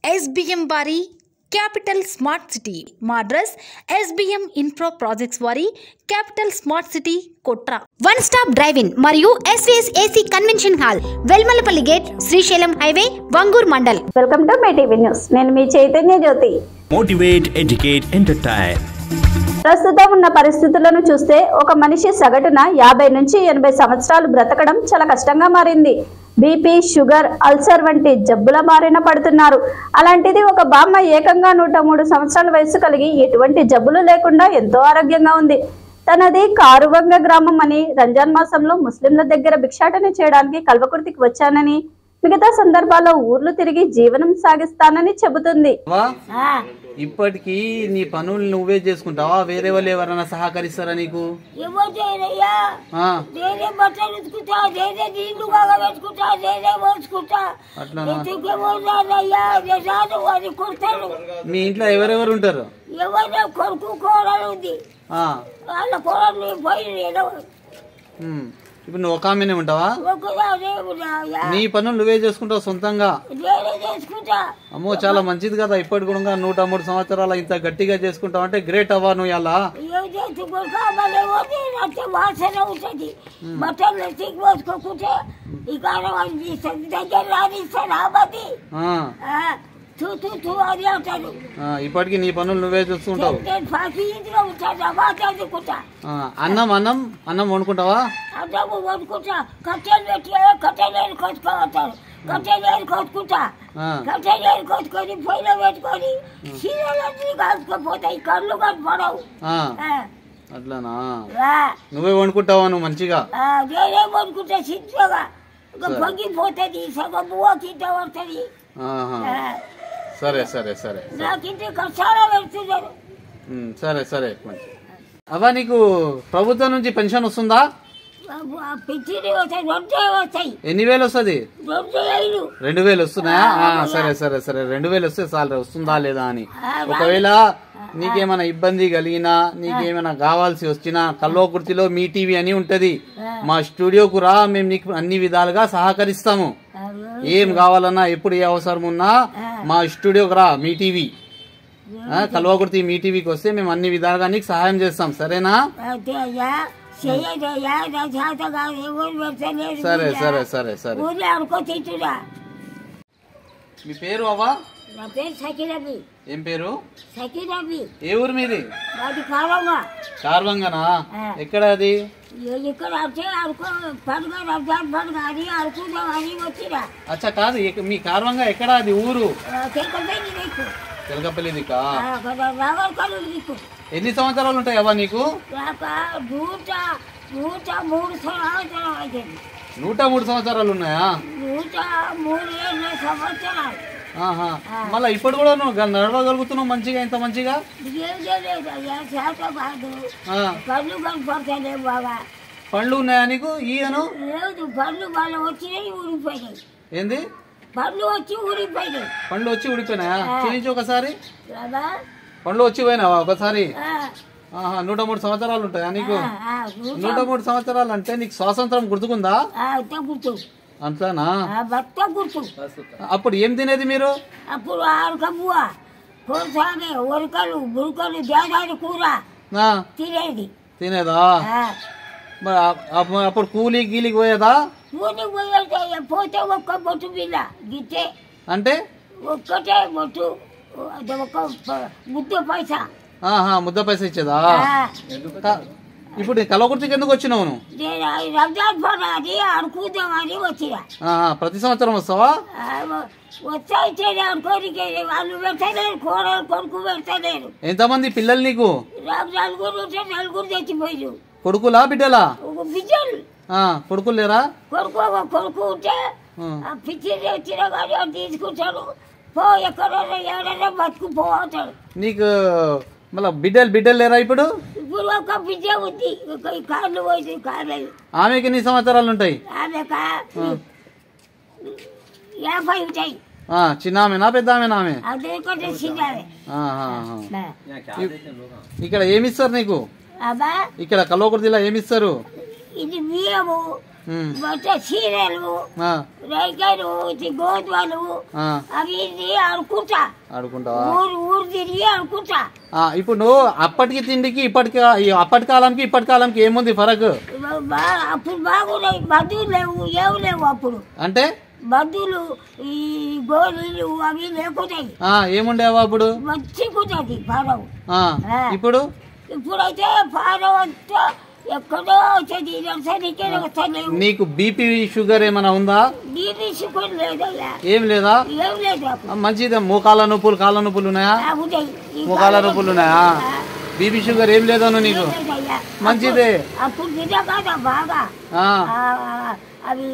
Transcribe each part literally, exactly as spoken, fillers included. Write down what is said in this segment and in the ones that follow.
S B M వారి capital smart city మా address S B M infra projects వారి capital smart city Kotra one stop drive in మరియు S V S A C convention hall Velmalapalli gate Srisailam highway Vangoor mandal. Welcome to my TV news. నేను మీ Chaitanya Jyothi. Motivate, educate, entertain. ప్రస్తుతం ఉన్న పరిస్థితులను చూస్తే ఒక మనిషి సగటున యాభై నుంచి ఎనభై సంవత్సరాలు బ్రతకడం చాలా కష్టంగా మారింది. బీపీ, షుగర్, అల్సర్ వంటి జబ్బుల బారిన పడుతున్నారు. అలాంటిది ఒక బామ్మ ఏకంగా నూట మూడు సంవత్సరాల వయసు కలిగి ఎటువంటి జబ్బులు లేకుండా ఎంతో ఆరోగ్యంగా ఉంది. తనది కారువంగ గ్రామం అని, రంజాన్ మాసంలో ముస్లింల దగ్గర భిక్షాటన చేయడానికి కల్వకుర్తికి వచ్చానని, మిగతా సందర్భాల్లో ఊర్లు తిరిగి జీవనం సాగిస్తానని చెబుతుంది. ఇప్పటికి నీ పనులు నువ్వే చేసుకుంటావా? వేరే వాళ్ళు ఎవరైనా సహకరిస్తారా నీకు? మీ ఇంట్లో ఎవరెవరు ఉంటారు? కొడుకు కోడలు ఉంది. ఇప్పుడు నువ్వు ఒక ఆమెనే ఉంటావా? నీ పనులు నువ్వే చేసుకుంటావు సొంతంగా? అమ్మో, చాలా మంచిది కదా. ఇప్పటి కూడా నూట మూడు సంవత్సరాల ఇంత గట్టిగా చేసుకుంటావు అంటే గ్రేట్ అవ్వా నువ్వు. అలా ఇప్పటికి నీ పనులు నువ్వే చూసుకుంటావు. అన్నం అన్నం అన్నం వండుకుంటావా? అన్నం వండుకుంటా. కట్టెలు పెట్టి కట్టెలు కొట్టుకోవతారు. కట్టెలు కొట్టుకుంటా. కట్టెలు కొట్టుకొని పొయ్యిలో పెట్టుకొని చీరలన్నీ కాల్చుకోపోతాయి. కళ్ళు కట్టుకోవడం. అట్లానా? నువ్వే వండుకుంటావా నువ్వు మంచిగా? నేనే వండుకుంటా. సిద్ధంగా పొంగిపోతుంది. సగం బువ్వ కింద పడుతుంది. సరే సరే సరే నాకింటే కష్టాలు పెడుతున్నారు. సరే సరే మంచి. అవ్వా, నీకు ప్రభుత్వం నుంచి పెన్షన్ వస్తుందా? ఎన్ని వేలు వస్తుంది? రెండు వేలు వస్తున్నాయా? సరే సరే సరే రెండు వేలు వస్తే చాలు. వస్తుందా లేదా అని. ఒకవేళ నీకేమైనా ఇబ్బంది కలిగినా, నీకేమైనా కావాల్సి వచ్చినా కల్వకుర్తిలో మీ టీవీ అని ఉంటది. మా స్టూడియోకు రా, మేము నీకు అన్ని విధాలుగా సహకరిస్తాము. ఏం కావాలన్నా, ఎప్పుడు ఏ అవసరం ఉన్నా మా స్టూడియోకి రా. మీ టీవీ కల్వకుర్తి మీ టీవీకి వస్తే మేము అన్ని విధాలుగా నీకు సహాయం చేస్తాం. సరేనా? సరే సరే సరే సరే. మీ పేరు అవ్వా? ఏం పేరు? ఏ ఊరు మీది? కార్వంగనా? ఎక్కడ అది? అచ్చా, కాదు. మీ కార్వంగ ఎక్కడ అది ఊరు? తెలకపల్లి దిక్కా? ఎన్ని సంవత్సరాలు ఉంటాయి అవ్వా నీకు? నూట మూడు సంవత్సరాలు ఉన్నాయా? మళ్ళా ఇప్పుడు కూడా నువ్వు నడవగలుగుతున్నావు మంచిగా, ఇంత మంచిగా? పండ్లు ఉన్నాయా నీకు? ఈయను పండ్లు వచ్చినాయి, ఊడిపోయినాయి. ఏంది? పండ్లు వచ్చి ఊడిపోయినాయి. పండ్లు వచ్చి ఊడిపోయినాయా? చూపించు ఒకసారి. పండ్లు వచ్చి పోయినావా ఒకసారి? నూట మూడు సంవత్సరాలు ఉంటాయా నీకు? నూట మూడు సంవత్సరాలు అంటే నీకు స్వాతంత్రం గుర్తుకుందా? అంతేనా? అప్పుడు ఏం తినేది మీరు? అప్పుడు ఆరుకబువ, కోసాగే, ఉరకలు, బురకలు, దేదాడి కూర తినేది. తినేదా? అప్పుడు కూలీ గీలికి పోయేదా? కూలికి పోయేది. పోతే ఒక్క బొట్టు బిల్ల గిట్టే. అంటే ఒక్కటే బొట్టు, ఒక ముద్ద పైసా. ముద్ద పైసా ఇచ్చేదా? ఇప్పుడు కల్వకుర్తికి ఎందుకు వచ్చినావు నువ్వు? రంజాన్ పడాది అనుకుందామని వచ్చినా. ప్రతి సంవత్సరం వస్తావా? వస్తా ఇచ్చేది అనుకోనికి వాళ్ళు పెడతలేరు. కూరలు కొడుకు పెడతలేరు. ఎంతమంది పిల్లలు నీకు? నలుగురు ఉంటే నలుగురు తెచ్చిపోయారు. కొడుకులా బిడ్డలా? బిడ్డలు. కొడుకులు లేరా? కొడుకు ఒక కొడుకు ఉంటే పిచ్చి తెచ్చినా కానీ అది తీసుకుంటాడు. పో ఎక్కడైనా ఎవరైనా బతుకు పోతాడు. నీకు మళ్ళా బిడ్డలు బిడ్డలు లేరా ఇప్పుడు? ఇప్పుడు ఒక బిడ్డ ఉంది. కార్లు పోయింది. కార్లు. ఆమెకి ఎన్ని సంవత్సరాలు ఉంటాయి? ఆమె యాభై ఉంటాయి. చిన్న ఆమెనా పెద్ద ఆమెనా? ఆమె అదే చిన్నవే. ఇక్కడ ఏమిస్తారు నీకు? ఇక్కడ కల్వకుర్తిలో ఏమిస్తారు? ఇది బియ్యము, మొత్తం సీరియలు రైకాయలు గోధుమలు అవి ఇది ఆడుకుంటా ఆడుకుంటావా ఊరు ఊరు తిరిగి ఆడుకుంటా. ఇప్పుడు నువ్వు అప్పటికి తిండికి ఇప్పటికి అప్పటి కాలంకి ఇప్పటి కాలంకి ఏముంది ఫరక్? అప్పుడు బాగున్నాయి, బంధువులు లేవు, ఏమి లేవు అప్పుడు. అంటే బంధువులు ఈ గోళీలు అవి లేకుతాయి. ఏముండేవా అప్పుడు? మంచిగుంటది పారం. ఇప్పుడు ఇప్పుడైతే పారం అంతా ఎక్కడో వచ్చేది. నీకు బీపీ షుగర్ ఏమైనా ఉందా? బీపీ షుగర్ లేదయ్యా. ఏం లేదా? ఏం లేదు. మంచిదే. మోకాళ్ళ నొప్పులు కాళ్ళ నొప్పులు ఉన్నాయా? మోకాళ్ళ నొప్పులు ఉన్నాయా? బీపీ షుగర్ ఏం లేదాను నీకు? మంచిదే. అప్పుడు తిన్నా కదా బాగా అవి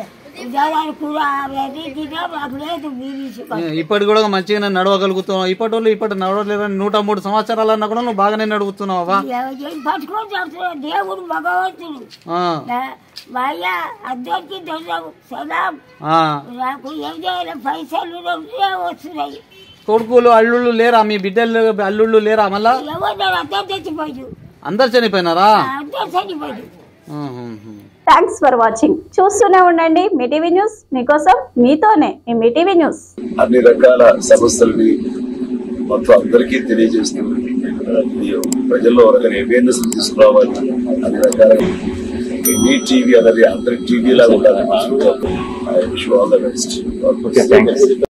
ఇప్పటి కూడా మంచిగా నడవగలుగుతున్నావు. ఇప్పటి వాళ్ళు ఇప్పటి నడవలేదని నూట మూడు సంవత్సరాలన్నా కూడా నువ్వు బాగానే నడుగుతున్నావా? పట్టుకొని దేవుడు భగవంతుడు అందరికి సలాం. నాకు ఏం చేయాలి, పైసలు వస్తున్నాయి. కొడుకులు అల్లుళ్ళు లేరా? మీ బిడ్డలు అల్లుళ్ళు లేరా? మళ్ళా ఎవరు అందరు చచ్చిపోయారు. అందరు చనిపోయినారా? అందరు చనిపోయారు. Thanks for watching. చూస్తూనే ఉండండి మీ టీవీ న్యూస్, మీకోసం మీతోనే మీ టీవీ న్యూస్. అన్ని రకాల సమస్యలని మొత్తం అందరికీ తెలియజేస్తూ ప్రజల్లో ఒక అవేర్నెస్ తీసుకురావాలి. అన్ని రకాల మీ టీవీ అనేది అందరికి టీవీ లాగా ఉండాలి.